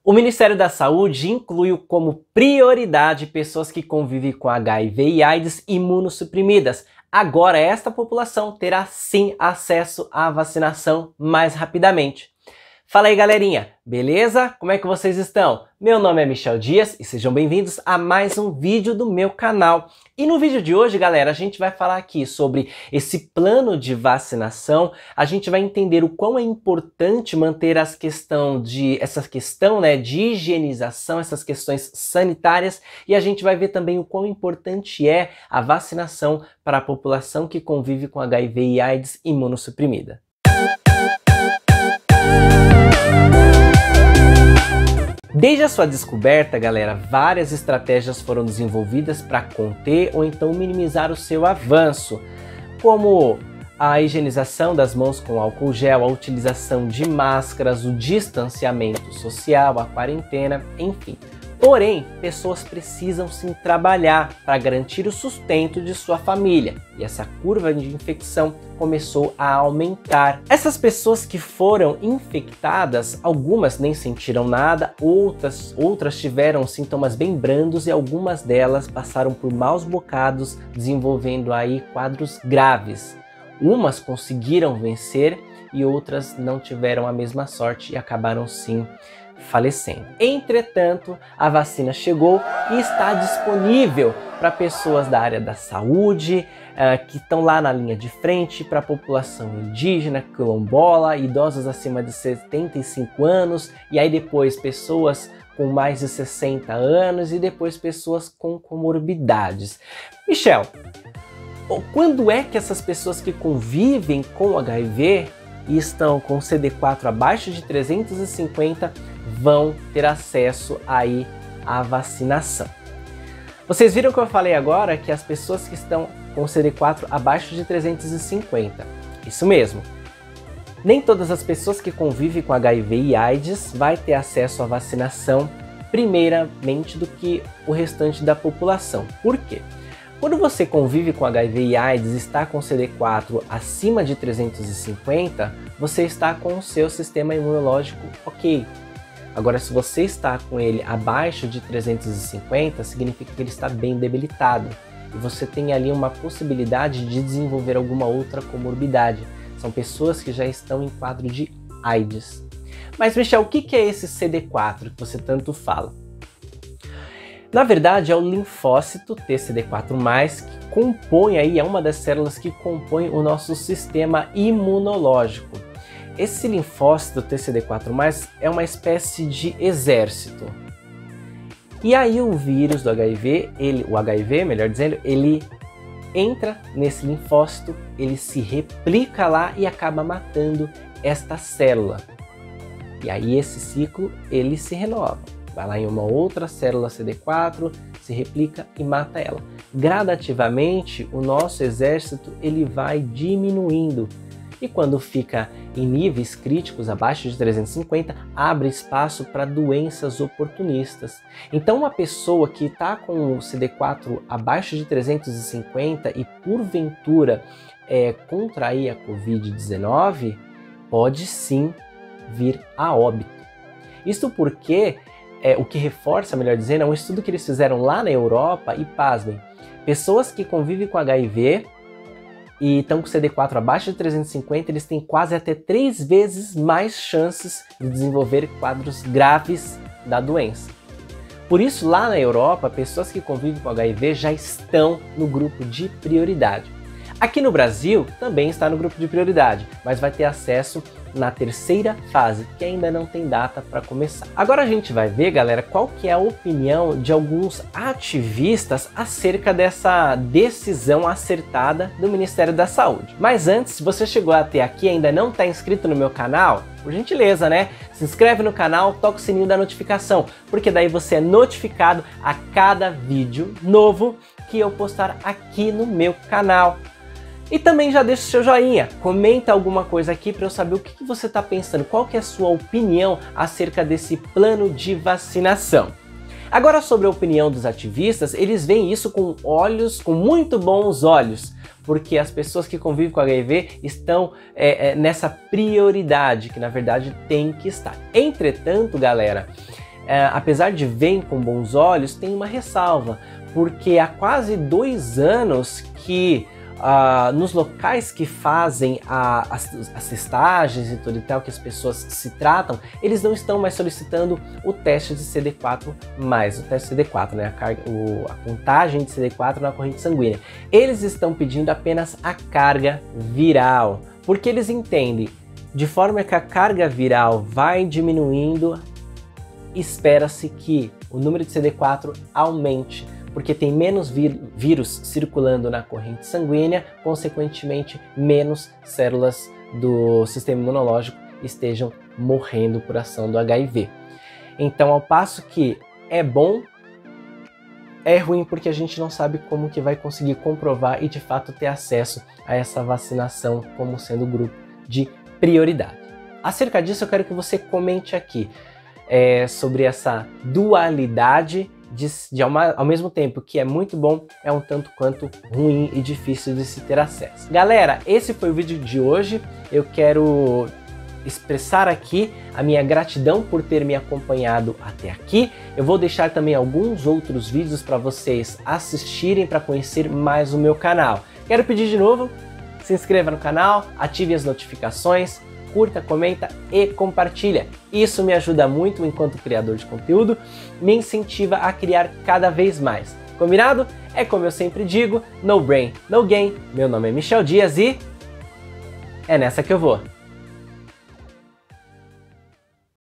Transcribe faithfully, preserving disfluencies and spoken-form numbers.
O Ministério da Saúde incluiu como prioridade pessoas que convivem com H I V e AIDS imunossuprimidas. Agora esta população terá sim acesso à vacinação mais rapidamente. Fala aí galerinha, beleza? Como é que vocês estão? Meu nome é Michel Dias e sejam bem-vindos a mais um vídeo do meu canal. E no vídeo de hoje, galera, a gente vai falar aqui sobre esse plano de vacinação. A gente vai entender o quão é importante manter as questão de, essa questão né, de higienização, essas questões sanitárias. E a gente vai ver também o quão importante é a vacinação para a população que convive com H I V e AIDS imunossuprimida. Desde a sua descoberta, galera, várias estratégias foram desenvolvidas para conter ou então minimizar o seu avanço, como a higienização das mãos com álcool gel, a utilização de máscaras, o distanciamento social, a quarentena, enfim. Porém, pessoas precisam sim trabalhar para garantir o sustento de sua família e essa curva de infecção começou a aumentar. Essas pessoas que foram infectadas, algumas nem sentiram nada, outras, outras tiveram sintomas bem brandos e algumas delas passaram por maus bocados, desenvolvendo aí quadros graves. Umas conseguiram vencer e outras não tiveram a mesma sorte e acabaram sim falecendo. Entretanto, a vacina chegou e está disponível para pessoas da área da saúde, uh, que estão lá na linha de frente, para a população indígena, quilombola, idosos acima de setenta e cinco anos, e aí depois pessoas com mais de sessenta anos e depois pessoas com comorbidades. Michel, quando é que essas pessoas que convivem com H I V e estão com C D quatro abaixo de trezentos e cinquenta vão ter acesso aí à vacinação? Vocês viram que eu falei agora que as pessoas que estão com C D quatro abaixo de trezentos e cinquenta. Isso mesmo. Nem todas as pessoas que convivem com H I V e AIDS vai ter acesso à vacinação primeiramente do que o restante da população. Por quê? Quando você convive com H I V e AIDS e está com C D quatro acima de trezentos e cinquenta, você está com o seu sistema imunológico ok. Agora, se você está com ele abaixo de trezentos e cinquenta, significa que ele está bem debilitado. E você tem ali uma possibilidade de desenvolver alguma outra comorbidade. São pessoas que já estão em quadro de AIDS. Mas, Michel, o que é esse C D quatro que você tanto fala? Na verdade, é o linfócito T C D quatro mais, que compõe aí, é uma das células que compõe o nosso sistema imunológico. Esse linfócito T C D quatro mais é uma espécie de exército. E aí o vírus do H I V, ele, o H I V, melhor dizendo, ele entra nesse linfócito, ele se replica lá e acaba matando esta célula. E aí esse ciclo, ele se renova. Vai lá em uma outra célula C D quatro, se replica e mata ela. Gradativamente, o nosso exército ele vai diminuindo. E quando fica em níveis críticos, abaixo de trezentos e cinquenta, abre espaço para doenças oportunistas. Então uma pessoa que está com o C D quatro abaixo de trezentos e cinquenta e porventura é, contrair a covid dezenove, pode sim vir a óbito. Isso porque É, o que reforça, melhor dizendo, é um estudo que eles fizeram lá na Europa e, pasmem, pessoas que convivem com H I V e estão com C D quatro abaixo de trezentos e cinquenta, eles têm quase até três vezes mais chances de desenvolver quadros graves da doença. Por isso, lá na Europa, pessoas que convivem com H I V já estão no grupo de prioridade. Aqui no Brasil, também está no grupo de prioridade, mas vai ter acesso na terceira fase, que ainda não tem data para começar. Agora a gente vai ver, galera, qual que é a opinião de alguns ativistas acerca dessa decisão acertada do Ministério da Saúde. Mas antes, se você chegou até aqui e ainda não está inscrito no meu canal, por gentileza, né? Se inscreve no canal, toca o sininho da notificação, porque daí você é notificado a cada vídeo novo que eu postar aqui no meu canal. E também já deixa o seu joinha, comenta alguma coisa aqui para eu saber o que, que você está pensando, qual que é a sua opinião acerca desse plano de vacinação. Agora sobre a opinião dos ativistas, eles veem isso com olhos, com muito bons olhos, porque as pessoas que convivem com H I V estão é, é, nessa prioridade, que na verdade tem que estar. Entretanto, galera, é, apesar de verem com bons olhos, tem uma ressalva, porque há quase dois anos que Uh, nos locais que fazem a, as, as testagens e tudo e tal, que as pessoas se tratam, eles não estão mais solicitando o teste de C D quatro mais, o teste de C D quatro, né? a, carga, o, a contagem de C D quatro na corrente sanguínea. Eles estão pedindo apenas a carga viral, porque eles entendem, de forma que a carga viral vai diminuindo, espera-se que o número de C D quatro aumente, porque tem menos vírus circulando na corrente sanguínea, consequentemente menos células do sistema imunológico estejam morrendo por ação do H I V. Então, ao passo que é bom, é ruim porque a gente não sabe como que vai conseguir comprovar e de fato ter acesso a essa vacinação como sendo grupo de prioridade. Acerca disso, eu quero que você comente aqui é, sobre essa dualidade De, de ao, ao mesmo tempo que é muito bom, é um tanto quanto ruim e difícil de se ter acesso. Galera, esse foi o vídeo de hoje. Eu quero expressar aqui a minha gratidão por ter me acompanhado até aqui. Eu vou deixar também alguns outros vídeos para vocês assistirem para conhecer mais o meu canal. Quero pedir de novo, se inscreva no canal, ative as notificações, curta, comenta e compartilha. Isso me ajuda muito enquanto criador de conteúdo, me incentiva a criar cada vez mais. Combinado? É como eu sempre digo, no brain, no gain. Meu nome é Michel Dias e é nessa que eu vou.